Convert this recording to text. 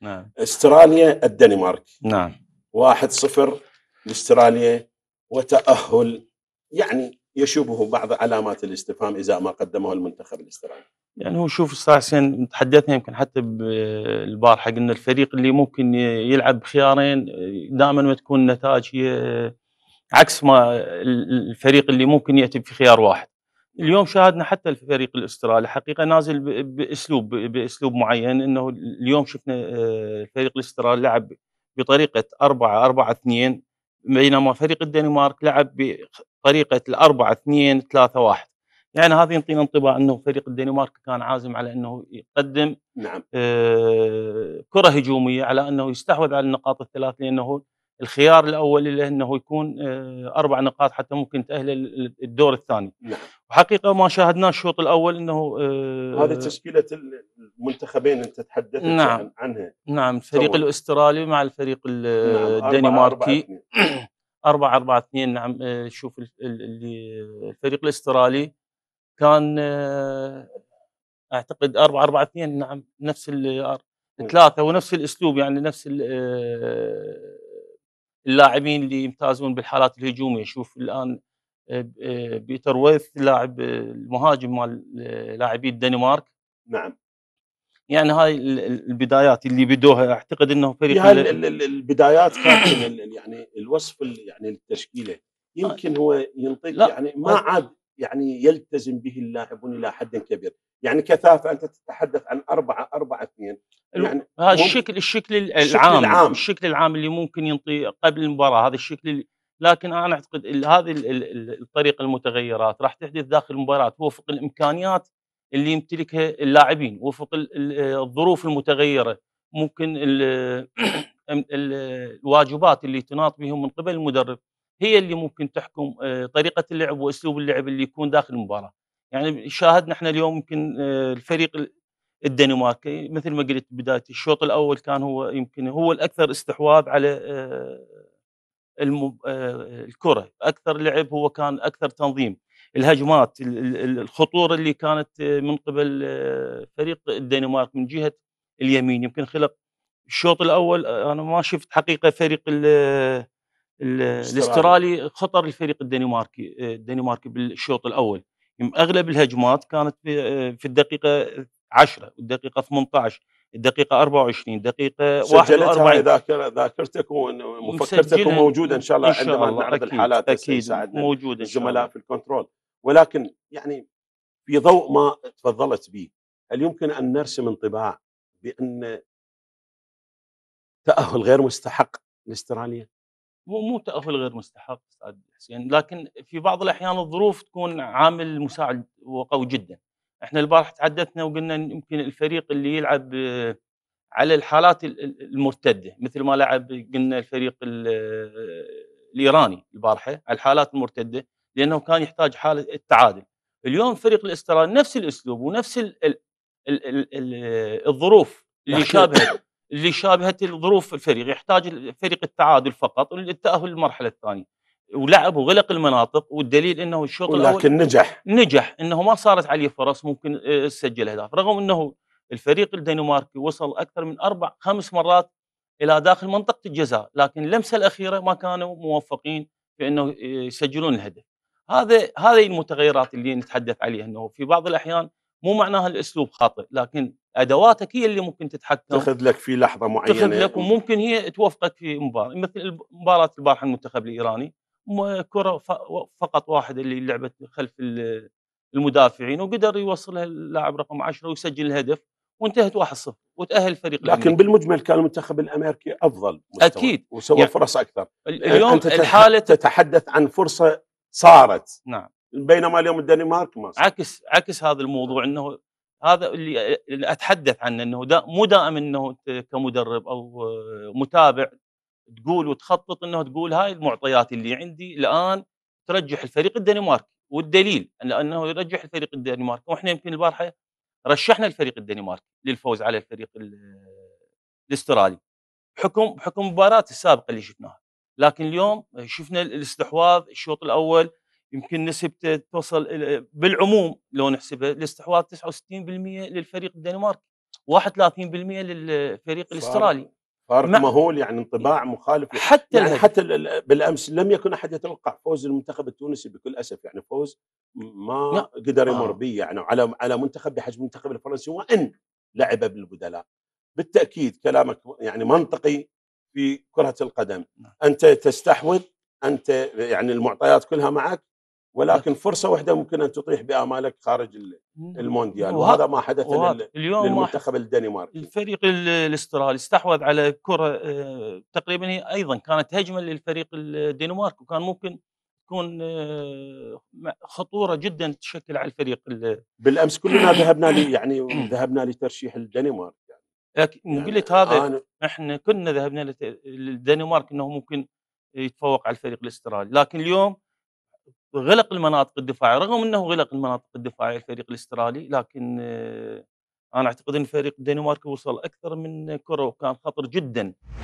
نعم. استراليا الدنمارك. نعم. 1-0 لاستراليا، وتأهل يعني يشوبه بعض علامات الاستفهام إذا ما قدمه المنتخب الاسترالي. يعني هو شوف أستاذ حسين، تحدثنا يمكن حتى بالبارحة، قلنا الفريق اللي ممكن يلعب بخيارين دائما ما تكون النتائج هي عكس ما الفريق اللي ممكن يأتي بخيار واحد. اليوم شاهدنا حتى الفريق الاسترالي حقيقة نازل بأسلوب معين، انه اليوم شفنا الفريق الاسترالي لعب بطريقة 4-4-2، بينما فريق الدنمارك لعب بطريقة 4-2-3-1. يعني هذا يعطينا انطباع انه فريق الدنمارك كان عازم على انه يقدم نعم كرة هجومية، على انه يستحوذ على النقاط الثلاث، لانه الخيار الاول له انه يكون 4 نقاط حتى ممكن تأهل الدور الثاني. نعم. وحقيقة ما شاهدناه الشوط الاول انه هذه تشكيلة المنتخبين انت تحدثت نعم عنها. نعم، الفريق الاسترالي مع الفريق نعم. الدنماركي 4-4-2. نعم. شوف الفريق الاسترالي كان اعتقد 4-4-2. نعم، نفس الثلاثة ونفس الاسلوب، يعني نفس اللاعبين اللي يمتازون بالحالات الهجوميه. شوف الان بيتر ويث لاعب المهاجم مال لاعبي الدنمارك. نعم. يعني هاي البدايات اللي بدوها، اعتقد انه فريق البدايات كابتن يعني الوصف يعني التشكيله يمكن هو ينطيك يعني ما عاد يعني يلتزم به اللاعبون الى حد كبير. يعني كثافه انت تتحدث عن 4-4-2، يعني هذا الشكل العام اللي ممكن ينطي قبل المباراه، هذا الشكل لكن انا اعتقد هذه الطريقه المتغيرات راح تحدث داخل المباراه وفق الامكانيات اللي يمتلكها اللاعبين، وفق الظروف المتغيره، ممكن الواجبات اللي تناط بهم من قبل المدرب هي اللي ممكن تحكم طريقه اللعب واسلوب اللعب اللي يكون داخل المباراه. يعني شاهدنا احنا اليوم يمكن الفريق الدنماركي مثل ما قلت بدايه الشوط الاول كان هو يمكن هو الاكثر استحواذ على الكره، اكثر لعب، هو كان اكثر تنظيم. الهجمات، الخطوره اللي كانت من قبل فريق الدنمارك من جهه اليمين يمكن خلق الشوط الاول. انا ما شفت حقيقه فريق الاسترالي خطر الفريق الدنماركي بالشوط الاول. اغلب الهجمات كانت في الدقيقه 10 والدقيقه 18 الدقيقه 24 الدقيقه 41. ذاكرتك ومفكرتك موجوده ان شاء الله عندما نعرض الحالات. اكيد موجود الزملاء في الكنترول. ولكن يعني في ضوء ما تفضلت به، هل يمكن ان نرسم انطباع بان تأهل غير مستحق لاستراليا؟ مو تأهل غير مستحق استاذ حسين، لكن في بعض الاحيان الظروف تكون عامل مساعد وقوي جدا. احنا البارحه تحدثنا وقلنا يمكن الفريق اللي يلعب على الحالات المرتده، مثل ما لعب قلنا الفريق الايراني البارحه على الحالات المرتده، لانه كان يحتاج حاله التعادل. اليوم فريق الاسترالي نفس الاسلوب ونفس الظروف اللي شابهت الظروف الفريق، يحتاج الفريق التعادل فقط للتأهل للمرحله الثانيه، ولعب وغلق المناطق. والدليل انه الشوط الاول لكن نجح انه ما صارت عليه فرص ممكن تسجل اهداف، رغم انه الفريق الدنماركي وصل اكثر من 4-5 مرات الى داخل منطقه الجزاء، لكن اللمسه الاخيره ما كانوا موفقين في انه يسجلون الهدف. هذه المتغيرات اللي نتحدث عليها، انه في بعض الاحيان مو معناها الاسلوب خاطئ، لكن ادواتك هي اللي ممكن تتحكم، تاخذ لك في لحظه معينه، تاخذ لك وممكن هي توفقك في مباراه. مثل مباراه البارحه المنتخب الايراني، كره فقط واحده اللي لعبت خلف المدافعين وقدر يوصلها اللاعب رقم 10 ويسجل الهدف وانتهت 1-0 وتأهل الفريق لكن الأمريكي. بالمجمل كان المنتخب الامريكي افضل مستوى اكيد وسوى يعني فرص اكثر. اليوم انت تتحدث عن فرصه صارت، نعم، بينما اليوم الدنمارك ما صار. عكس هذا الموضوع، انه هذا اللي اتحدث عنه، انه مو دائما انه كمدرب او متابع تقول وتخطط انه تقول هاي المعطيات اللي عندي الان ترجح الفريق الدنماركي، والدليل انه يرجح الفريق الدنماركي. واحنا يمكن البارحه رشحنا الفريق الدنماركي للفوز على الفريق الاسترالي بحكم المباراه السابقه اللي شفناها. لكن اليوم شفنا الاستحواذ الشوط الاول يمكن نسبته توصل بالعموم لو نحسبها الاستحواذ 69% للفريق الدنماركي، 31% للفريق الاسترالي. فارق مهول، يعني انطباع مخالف. حتى يعني حتى بالامس لم يكن احد يتوقع فوز المنتخب التونسي بكل اسف، يعني فوز ما قدر يمر به يعني على منتخب بحجم المنتخب الفرنسي، وان لعب بالبدلاء. بالتاكيد كلامك يعني منطقي في كره القدم. انت تستحوذ، انت يعني المعطيات كلها معك، ولكن فرصه واحده ممكن ان تطيح بامالك خارج المونديال، وهذا ما حدث اليوم للمنتخب الدنماركي. الفريق الاسترالي استحوذ على كرة تقريبا هي أيضا كانت هجمة للفريق الدنمارك، وكان ممكن تكون خطورة جدا تشكل على الفريق بالامس كلنا ذهبنا يعني ذهبنا لترشيح الدنمارك مو قلت هذا احنا كنا ذهبنا للدنمارك انه ممكن يتفوق على الفريق الاسترالي، لكن اليوم غلق المناطق الدفاعيه، رغم انه غلق المناطق الدفاعيه الفريق الاسترالي، لكن انا اعتقد ان فريق الدنمارك وصل اكثر من كره وكان خطر جدا.